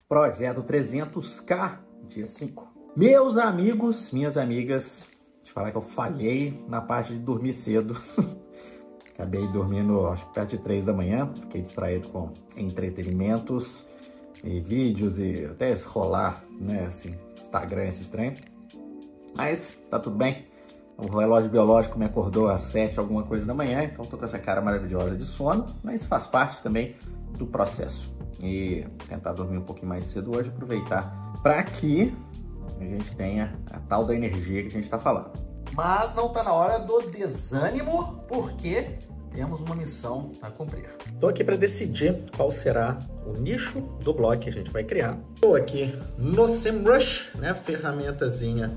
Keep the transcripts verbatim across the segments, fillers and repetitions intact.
Projeto trezentos K, dia cinco. Meus amigos, minhas amigas, te falar que eu falhei na parte de dormir cedo. Acabei dormindo, acho que perto de três da manhã. Fiquei distraído com entretenimentos e vídeos e até rolar, né, assim, Instagram, esses trem. Mas tá tudo bem. O relógio biológico me acordou às sete, alguma coisa da manhã, então tô com essa cara maravilhosa de sono, mas faz parte também do processo. E tentar dormir um pouquinho mais cedo hoje, aproveitar para que a gente tenha a tal da energia que a gente está falando. Mas não tá na hora do desânimo, porque temos uma missão a cumprir. Estou aqui para decidir qual será o nicho do blog que a gente vai criar. Estou aqui no SEMrush, né, ferramentazinha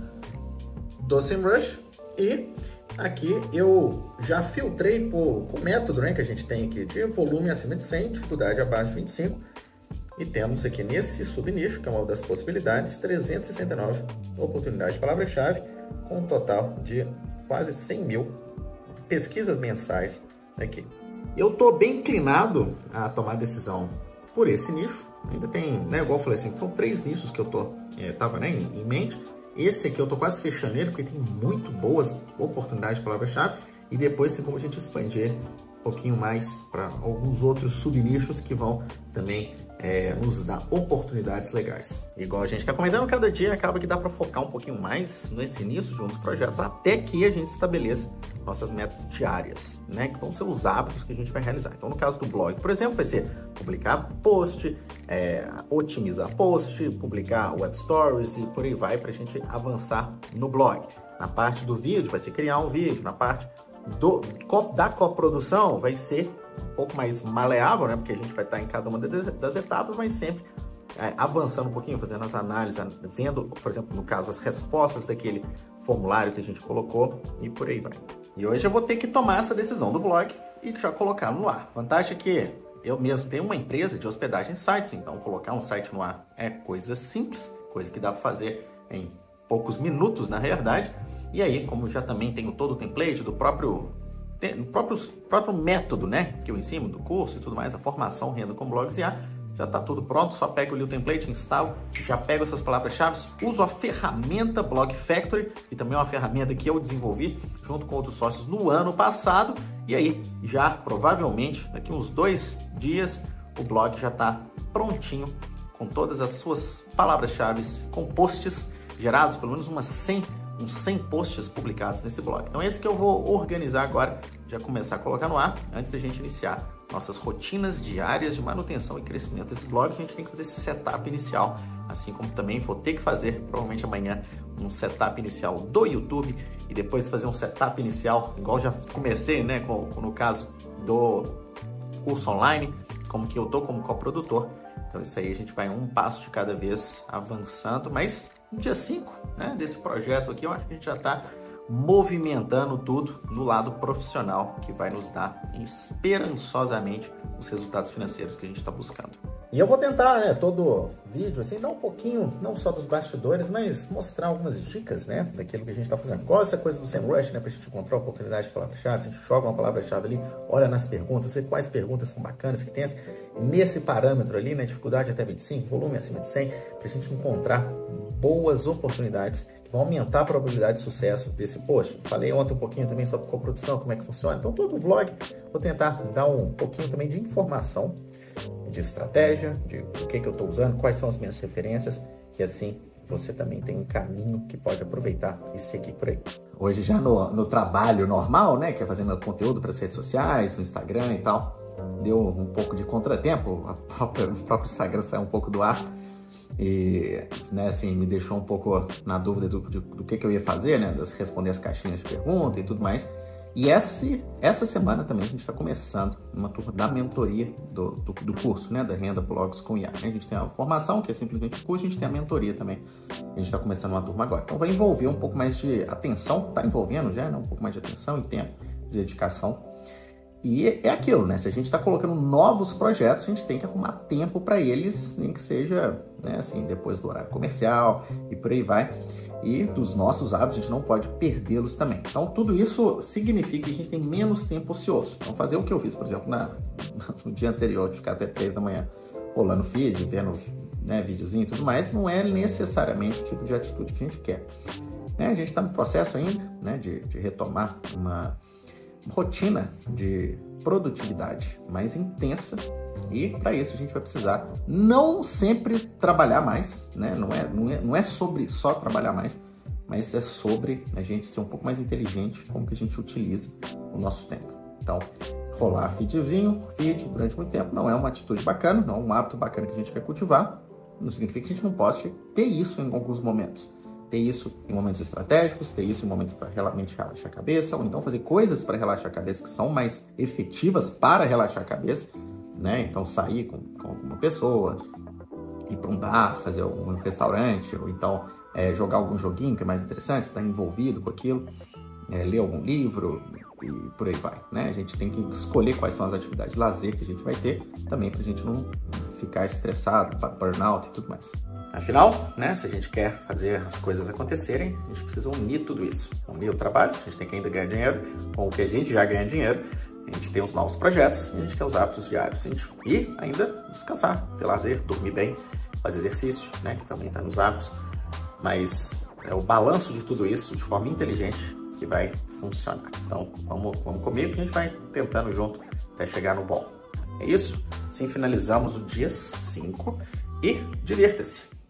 do SEMrush, e aqui eu já filtrei por, por método, né, que a gente tem aqui de volume acima de cem, dificuldade abaixo de vinte e cinco. E temos aqui nesse subnicho, que é uma das possibilidades, trezentas e sessenta e nove oportunidades de palavra-chave, com um total de quase cem mil pesquisas mensais aqui. Eu estou bem inclinado a tomar decisão por esse nicho. Ainda tem, né, igual eu falei assim, são três nichos que eu tô, é, tava, né, em, em mente. Esse aqui eu tô quase fechando ele, porque tem muito boas oportunidades de palavra-chave. E depois tem como a gente expandir um pouquinho mais para alguns outros subnichos que vão também é, nos dar oportunidades legais. Igual a gente está comentando, cada dia acaba que dá para focar um pouquinho mais nesse início de um dos projetos, até que a gente estabeleça nossas metas diárias, né? Que vão ser os hábitos que a gente vai realizar. Então, no caso do blog, por exemplo, vai ser publicar post, é, otimizar post, publicar web stories e por aí vai, para a gente avançar no blog. Na parte do vídeo, vai ser criar um vídeo. Na parte Do, da coprodução vai ser um pouco mais maleável, né? Porque a gente vai estar em cada uma das, das etapas, mas sempre é, avançando um pouquinho, fazendo as análises, vendo, por exemplo, no caso, as respostas daquele formulário que a gente colocou e por aí vai. E hoje eu vou ter que tomar essa decisão do blog e já colocar no ar. Vantagem é que eu mesmo tenho uma empresa de hospedagem de sites, então colocar um site no ar é coisa simples, coisa que dá para fazer em poucos minutos, na realidade. E aí, como já também tenho todo o template do próprio, do próprio, próprio método, né, que eu ensino do curso e tudo mais, a formação Renda com Blogs I A, já está tudo pronto, só pego ali o template, instalo, já pego essas palavras-chave, uso a ferramenta Blog Factory, que também é uma ferramenta que eu desenvolvi junto com outros sócios no ano passado, e aí já provavelmente daqui uns dois dias o blog já está prontinho com todas as suas palavras-chave com posts gerados, pelo menos umas cem, uns cem posts publicados nesse blog. Então esse que eu vou organizar agora, já começar a colocar no ar, antes da gente iniciar nossas rotinas diárias de manutenção e crescimento desse blog. A gente tem que fazer esse setup inicial, assim como também vou ter que fazer, provavelmente amanhã, um setup inicial do YouTube e depois fazer um setup inicial, igual já comecei, né, com, com, no caso do curso online, como que eu tô como coprodutor. Então isso aí a gente vai um passo de cada vez avançando, mas no dia cinco, né, desse projeto aqui, eu acho que a gente já está movimentando tudo no lado profissional, que vai nos dar esperançosamente os resultados financeiros que a gente está buscando. E eu vou tentar, né, todo vídeo, assim, dar um pouquinho, não só dos bastidores, mas mostrar algumas dicas, né, daquilo que a gente está fazendo. Igual essa coisa do SEMrush, né, para a gente encontrar oportunidade de palavra-chave, a gente joga uma palavra-chave ali, olha nas perguntas, vê quais perguntas são bacanas, que tem nesse parâmetro ali, né, dificuldade até vinte e cinco, volume acima de cem, para a gente encontrar boas oportunidades que vão aumentar a probabilidade de sucesso desse post. Falei ontem um pouquinho também sobre coprodução, como é que funciona. Então, todo o vlog, vou tentar dar um pouquinho também de informação, de estratégia, de o que, que eu estou usando, quais são as minhas referências, que assim você também tem um caminho que pode aproveitar e seguir por aí. Hoje já no, no trabalho normal, né, que é fazer meu conteúdo para as redes sociais, no Instagram e tal, deu um pouco de contratempo, a própria, o próprio Instagram saiu um pouco do ar e, né, assim, me deixou um pouco na dúvida do, do, do que, que eu ia fazer, né, de responder as caixinhas de pergunta e tudo mais. E essa, essa semana também a gente está começando uma turma da mentoria do, do, do curso, né, da Renda Blogs com I A. A gente tem a formação, que é simplesmente o curso, a gente tem a mentoria também. A gente está começando uma turma agora. Então vai envolver um pouco mais de atenção, está envolvendo já, né, um pouco mais de atenção e tempo, de dedicação. E é aquilo, né, se a gente está colocando novos projetos, a gente tem que arrumar tempo para eles, nem que seja, né, assim, depois do horário comercial e por aí vai. E dos nossos hábitos, a gente não pode perdê-los também. Então, tudo isso significa que a gente tem menos tempo ocioso. Então, fazer o que eu fiz, por exemplo, na, no dia anterior, de ficar até três da manhã rolando feed, vendo né, videozinho e tudo mais, não é necessariamente o tipo de atitude que a gente quer. Né? A gente está no processo ainda, né, de, de retomar uma rotina de produtividade mais intensa, e para isso a gente vai precisar não sempre trabalhar mais, né? Não é, não é, não é sobre só trabalhar mais, mas é sobre a gente ser um pouco mais inteligente como que a gente utiliza o nosso tempo. Então, rolar feedzinho, feed durante muito tempo não é uma atitude bacana, não é um hábito bacana que a gente quer cultivar, não significa que a gente não possa ter isso em alguns momentos. Ter isso em momentos estratégicos, ter isso em momentos para realmente relaxar a cabeça, ou então fazer coisas para relaxar a cabeça que são mais efetivas para relaxar a cabeça, né? Então sair com, com alguma pessoa, ir para um bar, fazer algum restaurante, ou então é, jogar algum joguinho que é mais interessante, estar envolvido com aquilo, é, ler algum livro e por aí vai, né? A gente tem que escolher quais são as atividades de lazer que a gente vai ter, também para a gente não ficar estressado, burnout e tudo mais. Afinal, né, se a gente quer fazer as coisas acontecerem, a gente precisa unir tudo isso. Unir o trabalho, a gente tem que ainda ganhar dinheiro, com o que a gente já ganha dinheiro, a gente tem os novos projetos, a gente tem os hábitos diários, a gente... e ainda descansar, ter lazer, dormir bem, fazer exercício, né, que também está nos hábitos. Mas é o balanço de tudo isso de forma inteligente que vai funcionar. Então, vamos, vamos comigo que a gente vai tentando junto até chegar no bom. É isso, assim finalizamos o dia cinco e divirta-se!